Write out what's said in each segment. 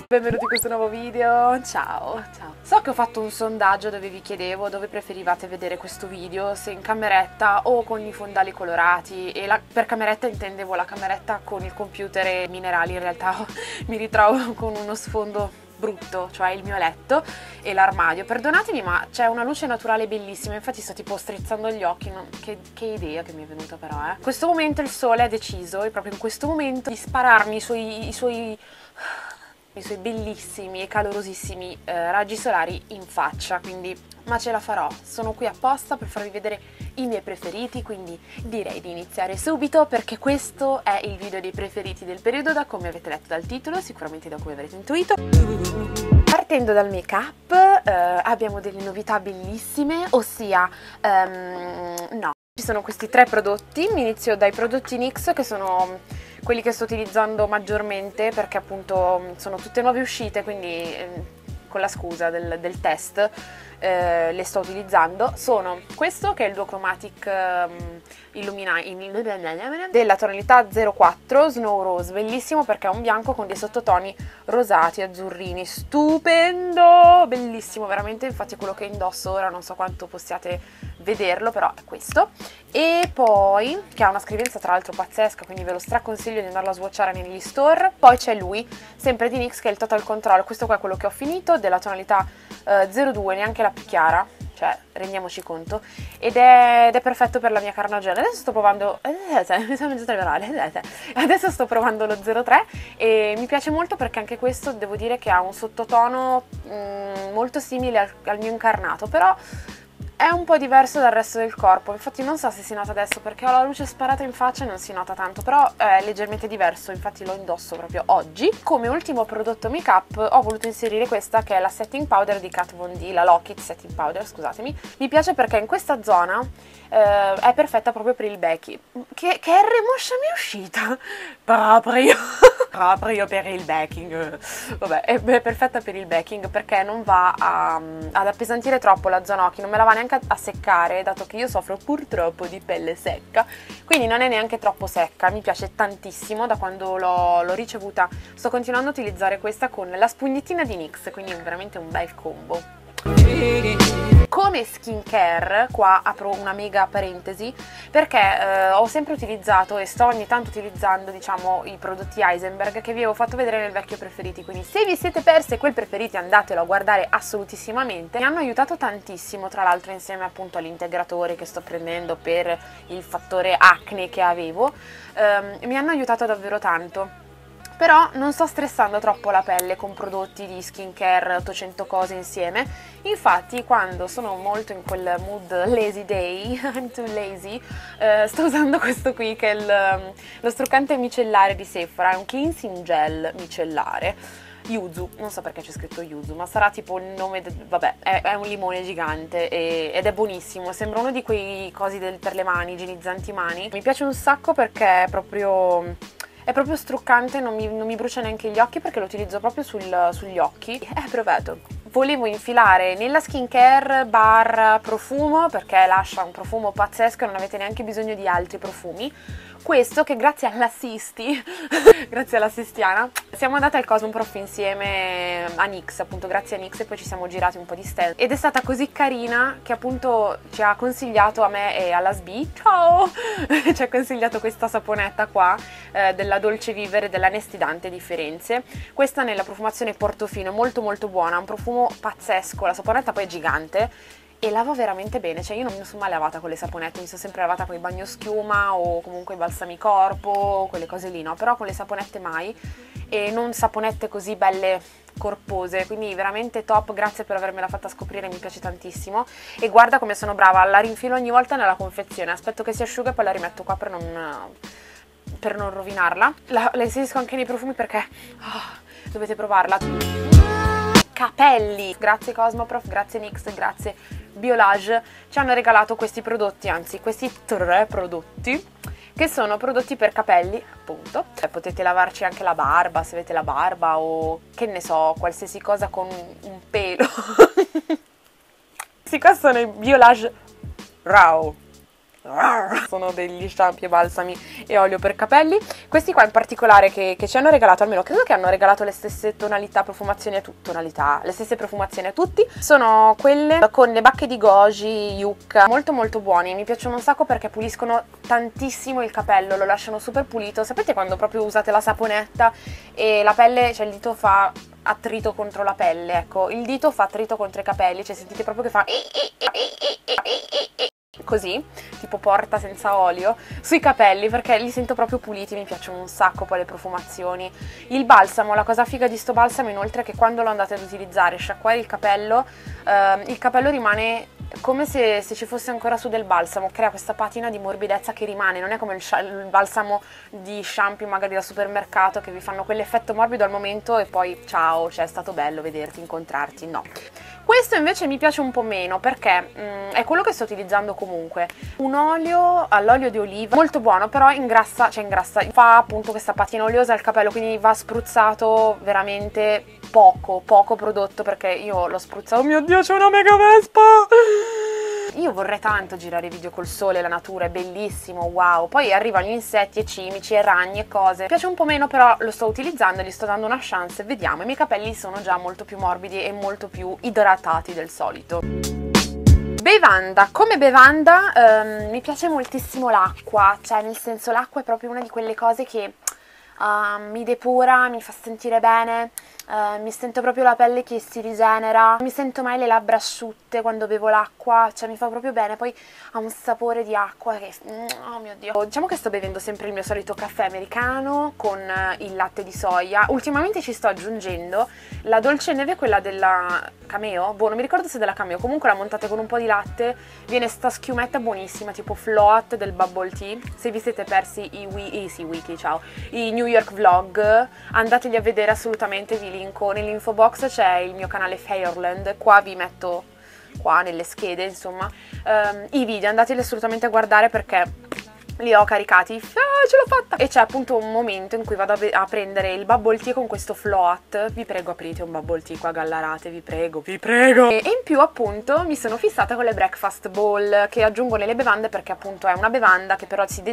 Benvenuti in questo nuovo video, ciao. So che ho fatto un sondaggio dove vi chiedevo dove preferivate vedere questo video, se in cameretta o con i fondali colorati, e per cameretta intendevo la cameretta con il computer e i minerali. In realtà mi ritrovo con uno sfondo brutto, cioè il mio letto e l'armadio. Perdonatemi, ma c'è una luce naturale bellissima, infatti sto tipo strizzando gli occhi, che idea che mi è venuta però, In questo momento il sole ha deciso, e proprio in questo momento, di spararmi i suoi bellissimi e calorosissimi raggi solari in faccia, quindi ma ce la farò, sono qui apposta per farvi vedere i miei preferiti, quindi direi di iniziare subito perché questo è il video dei preferiti del periodo, da come avete letto dal titolo, sicuramente da come avrete intuito. Partendo dal make up abbiamo delle novità bellissime, ossia no, ci sono questi tre prodotti. Inizio dai prodotti NYX, che sono quelli che sto utilizzando maggiormente perché appunto sono tutte nuove uscite, quindi con la scusa del test le sto utilizzando. Sono questo che è il Duochromatic della tonalità 04 Snow Rose, bellissimo perché è un bianco con dei sottotoni rosati, azzurrini, stupendo, bellissimo veramente, infatti è quello che indosso ora, non so quanto possiate vederlo, però è questo. E poi, che ha una scrivenza tra l'altro pazzesca, quindi ve lo straconsiglio di andarlo a swatchare negli store. Poi c'è lui, sempre di NYX, che è il Total Control. Questo qua è quello che ho finito, della tonalità 02, neanche la più chiara, cioè rendiamoci conto, ed è perfetto per la mia carnagione. Adesso sto provando adesso sto provando lo 03 e mi piace molto perché anche questo devo dire che ha un sottotono molto simile al mio incarnato, però è un po' diverso dal resto del corpo. Infatti non so se si nota adesso perché ho la luce sparata in faccia e non si nota tanto, però è leggermente diverso, infatti lo indosso proprio oggi. Come ultimo prodotto make up ho voluto inserire questa, che è la setting powder di Kat Von D, la Lock-It setting powder, scusatemi. Mi piace perché in questa zona è perfetta proprio per il baking. Che R-moscia mi è uscita proprio per il baking. Vabbè, è perfetta per il baking perché non va ad appesantire troppo la zona occhi, non me la va neanche a seccare, dato che io soffro purtroppo di pelle secca, quindi non è neanche troppo secca. Mi piace tantissimo, da quando l'ho ricevuta sto continuando a utilizzare questa con la spugnettina di NYX, quindi è veramente un bel combo. Come skincare, qua apro una mega parentesi, perché ho sempre utilizzato e sto ogni tanto utilizzando, diciamo, i prodotti Heisenberg che vi avevo fatto vedere nel vecchio preferiti, quindi se vi siete perse quel preferiti andatelo a guardare assolutissimamente. Mi hanno aiutato tantissimo, tra l'altro, insieme appunto all'integratore che sto prendendo per il fattore acne che avevo, mi hanno aiutato davvero tanto. Però non sto stressando troppo la pelle con prodotti di skincare 800 cose insieme. Infatti quando sono molto in quel mood lazy day, I'm too lazy, sto usando questo qui che è lo struccante micellare di Sephora, è un cleansing gel micellare. Yuzu, non so perché c'è scritto Yuzu, ma sarà tipo il nome, vabbè, è un limone gigante ed è buonissimo, sembra uno di quei cosi per le mani, igienizzanti mani. Mi piace un sacco perché è proprio struccante, non mi brucia neanche gli occhi perché lo utilizzo proprio sugli occhi. Provato. Volevo infilare nella skincare bar profumo perché lascia un profumo pazzesco e non avete neanche bisogno di altri profumi. Questo che grazie all'assisti, grazie all'assistiana, siamo andate al Cosmoprof insieme a NYX, appunto grazie a NYX, e poi ci siamo girati un po' di stand ed è stata così carina che appunto ci ha consigliato a me e alla SB, ciao, ci ha consigliato questa saponetta qua della Dolce Vivere, della Nestidante di Firenze. Questa nella profumazione Portofino, molto molto buona, un profumo pazzesco, la saponetta poi è gigante e lava veramente bene, cioè io non mi sono mai lavata con le saponette, mi sono sempre lavata con i bagnoschiuma o comunque i balsami corpo, quelle cose lì, no? Però con le saponette mai, e non saponette così belle corpose, quindi veramente top, grazie per avermela fatta scoprire, mi piace tantissimo. E guarda come sono brava, la rinfilo ogni volta nella confezione, aspetto che si asciuga e poi la rimetto qua per non rovinarla. La inserisco anche nei profumi perché dovete provarla. Capelli, grazie Cosmoprof, grazie NYX, grazie Biolage, ci hanno regalato questi prodotti, anzi questi tre prodotti, che sono prodotti per capelli, appunto. Potete lavarci anche la barba, se avete la barba, o che ne so, qualsiasi cosa con un pelo. Questi qua sono i Biolage Raw, sono degli shampoo e balsami e olio per capelli. Questi qua in particolare che ci hanno regalato, almeno credo che hanno regalato le stesse tonalità, profumazioni a le stesse profumazioni a tutti, sono quelle con le bacche di goji, yucca, molto molto buoni, mi piacciono un sacco perché puliscono tantissimo il capello, lo lasciano super pulito. Sapete quando proprio usate la saponetta e la pelle, cioè il dito fa attrito contro la pelle, ecco, il dito fa attrito contro i capelli, cioè sentite proprio che fa così, tipo porta senza olio, sui capelli, perché li sento proprio puliti, mi piacciono un sacco poi le profumazioni. Il balsamo, la cosa figa di sto balsamo inoltre è che quando lo andate ad utilizzare, sciacquare il capello rimane come se ci fosse ancora su del balsamo, crea questa patina di morbidezza che rimane, non è come il balsamo di shampoo magari da supermercato che vi fanno quell'effetto morbido al momento e poi ciao, cioè è stato bello vederti, incontrarti, no. Questo invece mi piace un po' meno perché è quello che sto utilizzando comunque, un olio all'olio di oliva molto buono, però ingrassa, fa appunto questa patina oleosa al capello, quindi va spruzzato veramente poco prodotto, perché io l'ho spruzzato, oh mio Dio c'è una mega vespa! Io vorrei tanto girare video col sole, la natura è bellissimo, wow, poi arrivano gli insetti e cimici e ragni e cose, mi piace un po' meno, però lo sto utilizzando, gli sto dando una chance e vediamo, i miei capelli sono già molto più morbidi e molto più idratati del solito. Bevanda, come bevanda mi piace moltissimo l'acqua, cioè nel senso l'acqua è proprio una di quelle cose che mi depura, mi fa sentire bene, mi sento proprio la pelle che si rigenera, mi sento mai le labbra asciutte quando bevo l'acqua, cioè mi fa proprio bene, poi ha un sapore di acqua che, oh mio Dio. Diciamo che sto bevendo sempre il mio solito caffè americano con il latte di soia, ultimamente ci sto aggiungendo la dolce neve, quella della Cameo, boh non mi ricordo se è della Cameo, comunque la montate con un po' di latte, viene sta schiumetta buonissima, tipo float del bubble tea. Se vi siete persi i New York vlog, andateli a vedere assolutamente, vi linko nell'info box, c'è il mio canale Fairland, qua vi metto qua nelle schede insomma i video, andateli assolutamente a guardare perché li ho caricati, ce l'ho fatta! E c'è appunto un momento in cui vado a prendere il bubble tea con questo float, vi prego aprite un bubble tea qua, Gallarate, vi prego, vi prego! E in più appunto mi sono fissata con le breakfast bowl che aggiungo nelle bevande perché appunto è una bevanda che però si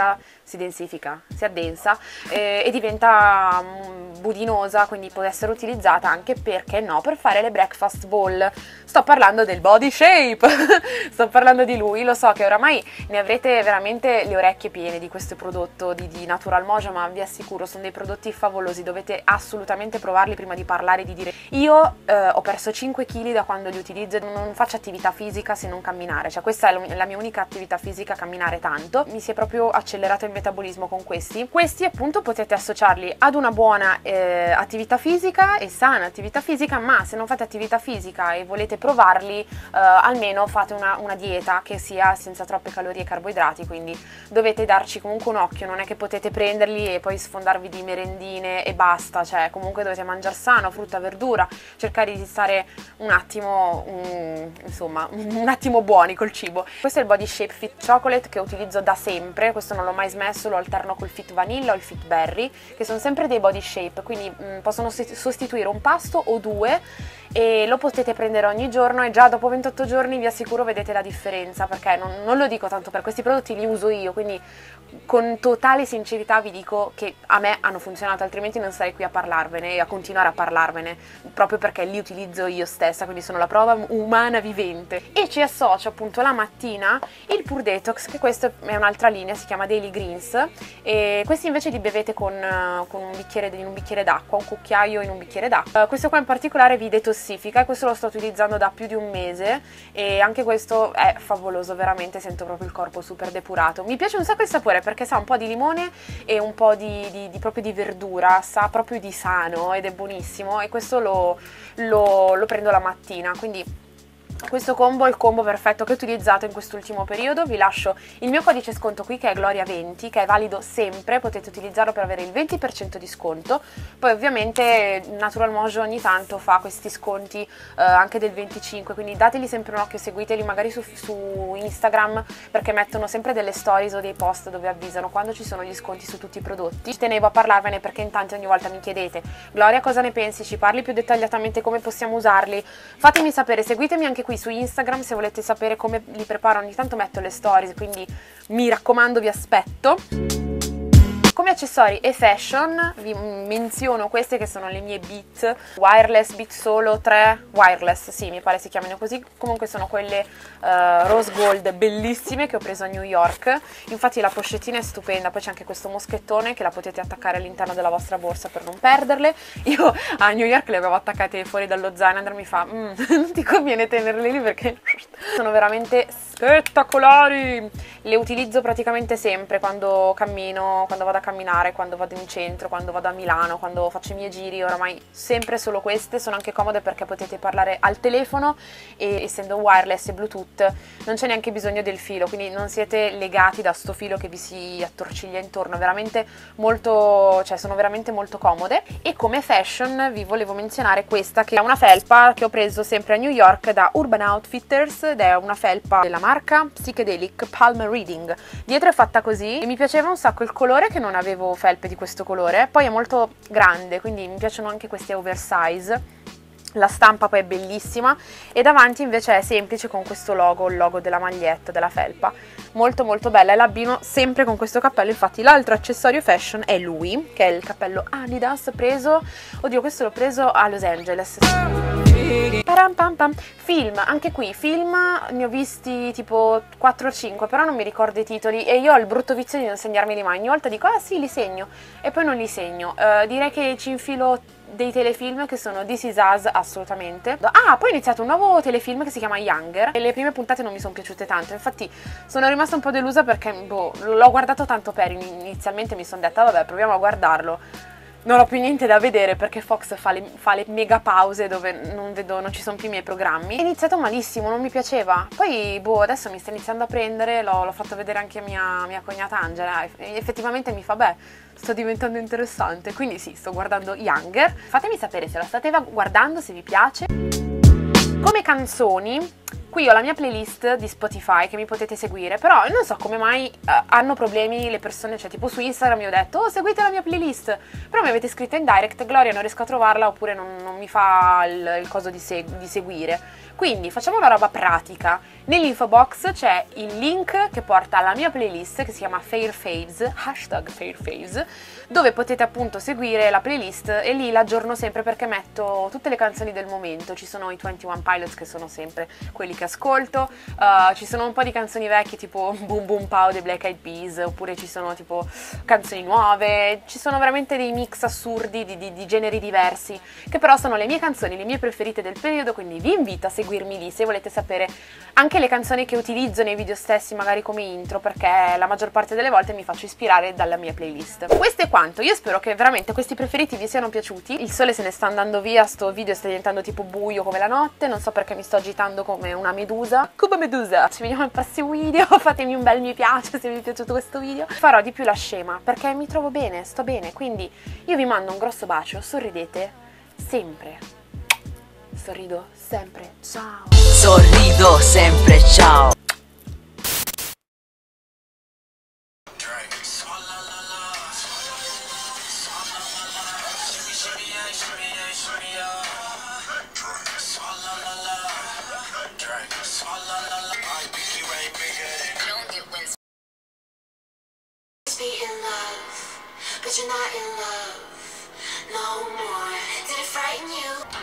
addensa e diventa budinosa, quindi può essere utilizzata anche, perché no, per fare le breakfast bowl. Sto parlando del Body Shape, sto parlando di lui, lo so che oramai ne avrete veramente le orecchie piene di questo prodotto di Natural Moja, ma vi assicuro sono dei prodotti favolosi, dovete assolutamente provarli prima di parlare, di dire io ho perso 5 kg da quando li utilizzo, non faccio attività fisica se non camminare, cioè questa è la mia unica attività fisica, camminare tanto, mi si è proprio accelerato il metabolismo con questi appunto potete associarli ad una buona attività fisica e sana attività fisica, ma se non fate attività fisica e volete provarli almeno fate una dieta che sia senza troppe calorie e carboidrati, quindi dovete darci comunque un occhio, non è che potete prenderli e poi sfondarvi di merendine e basta, cioè comunque dovete mangiare sano, frutta, verdura, cercare di stare un attimo insomma un attimo buoni col cibo. Questo è il Body Shape Fit Chocolate che utilizzo da sempre, questo non l'ho mai smesso, lo alterno col Fit Vanilla o il Fit Berry, che sono sempre dei body shape, quindi possono sostituire un pasto o due e lo potete prendere ogni giorno e già dopo 28 giorni vi assicuro vedete la differenza, perché non lo dico tanto per questi prodotti, li uso io, quindi con totale sincerità vi dico che a me hanno funzionato, altrimenti non sarei qui a parlarvene e a continuare a parlarvene, proprio perché li utilizzo io stessa, quindi sono la prova umana vivente. E ci associo appunto la mattina il Pure Detox, che questa è un'altra linea, si chiama Daily Greens, e questi invece li bevete con un bicchiere d'acqua, un cucchiaio in un bicchiere d'acqua. Questo qua in particolare vi detossifica e questo lo sto utilizzando da più di un mese e anche questo è favoloso, veramente sento proprio il corpo super depurato. Mi piace un sacco il sapore perché sa un po' di limone e un po' proprio di verdura, sa proprio di sano ed è buonissimo, e questo lo prendo la mattina, quindi questo combo è il combo perfetto che ho utilizzato in quest'ultimo periodo. Vi lascio il mio codice sconto qui che è Gloria20, che è valido sempre, potete utilizzarlo per avere il 20% di sconto. Poi ovviamente Natural Mojo ogni tanto fa questi sconti anche del 25%, quindi dateli sempre un occhio, seguiteli magari su Instagram, perché mettono sempre delle stories o dei post dove avvisano quando ci sono gli sconti su tutti i prodotti. Ci tenevo a parlarvene perché in tanti ogni volta mi chiedete: Gloria, cosa ne pensi? Ci parli più dettagliatamente come possiamo usarli? Fatemi sapere, seguitemi anche qui su Instagram, se volete sapere come li preparo ogni tanto metto le stories, quindi mi raccomando, vi aspetto. Come accessori e fashion vi menziono queste che sono le mie Beat wireless, Beat Solo 3 wireless, sì, mi pare si chiamino così. Comunque sono quelle rose gold bellissime che ho preso a New York. Infatti la pochettina è stupenda, poi c'è anche questo moschettone che la potete attaccare all'interno della vostra borsa per non perderle. Io a New York le avevo attaccate fuori dallo zaino, Andrea mi fa non ti conviene tenerle lì perché sono veramente spettacolari. Le utilizzo praticamente sempre quando cammino, quando vado a camminare, quando vado in centro, quando vado a Milano, quando faccio i miei giri, oramai sempre solo queste. Sono anche comode perché potete parlare al telefono e essendo wireless e Bluetooth non c'è neanche bisogno del filo, quindi non siete legati da sto filo che vi si attorciglia intorno, veramente molto, cioè sono veramente molto comode. E come fashion vi volevo menzionare questa che è una felpa che ho preso sempre a New York da Urban Outfitters ed è una felpa della marca Psychedelic Palm Reading. Dietro è fatta così e mi piaceva un sacco il colore, che non avevo felpe di questo colore, poi è molto grande quindi mi piacciono anche queste oversize. La stampa poi è bellissima e davanti invece è semplice con questo logo, il logo della maglietta, della felpa, molto molto bella, e l'abbino sempre con questo cappello. Infatti l'altro accessorio fashion è lui, che è il cappello Adidas preso, oddio questo l'ho preso a Los Angeles. Param pam pam. Film, anche qui film ne ho visti tipo 4 o 5, però non mi ricordo i titoli e io ho il brutto vizio di non segnarmeli mai. Ogni volta dico ah sì li segno e poi non li segno. Direi che ci infilo dei telefilm che sono This Is Us assolutamente. Ah, poi ho iniziato un nuovo telefilm che si chiama Younger e le prime puntate non mi sono piaciute tanto, infatti sono rimasta un po' delusa perché boh, l'ho guardato tanto per, inizialmente mi sono detta vabbè proviamo a guardarlo. Non ho più niente da vedere perché Fox fa le mega pause dove non ci sono più i miei programmi. È iniziato malissimo, non mi piaceva. Poi, boh, adesso mi sta iniziando a prendere, l'ho fatto vedere anche a mia cognata Angela. E effettivamente mi fa, beh, sto diventando interessante. Quindi sì, sto guardando Younger. Fatemi sapere se la state guardando, se vi piace. Come canzoni, qui ho la mia playlist di Spotify che mi potete seguire, però non so come mai hanno problemi le persone, cioè tipo su Instagram mi ho detto oh seguite la mia playlist, però mi avete scritto in direct Gloria non riesco a trovarla oppure non mi fa il coso di seguire. Quindi facciamo una roba pratica, nell'info box c'è il link che porta alla mia playlist che si chiama Fairfaves, hashtag Fairfaves, dove potete appunto seguire la playlist e lì l'aggiorno sempre perché metto tutte le canzoni del momento. Ci sono i 21 Pilots che sono sempre quelli che ascolto, ci sono un po' di canzoni vecchie tipo Boom Boom Pow dei Black Eyed Peas, oppure ci sono tipo canzoni nuove, ci sono veramente dei mix assurdi di generi diversi che però sono le mie canzoni, le mie preferite del periodo, quindi vi invito a seguirmi lì se volete sapere anche le canzoni che utilizzo nei video stessi, magari come intro, perché la maggior parte delle volte mi faccio ispirare dalla mia playlist. Questo è quanto, io spero che veramente questi preferiti vi siano piaciuti. Il sole se ne sta andando via, sto video sta diventando tipo buio come la notte, non so perché mi sto agitando come una medusa. Cuba medusa! Ci vediamo al prossimo video, fatemi un bel mi piace se vi è piaciuto questo video. Farò di più la scema perché mi trovo bene, sto bene, quindi io vi mando un grosso bacio, sorridete sempre. Sorrido sempre, ciao! Sorrido sempre, ciao! Be in love, but you're not in love no more. Did it frighten you?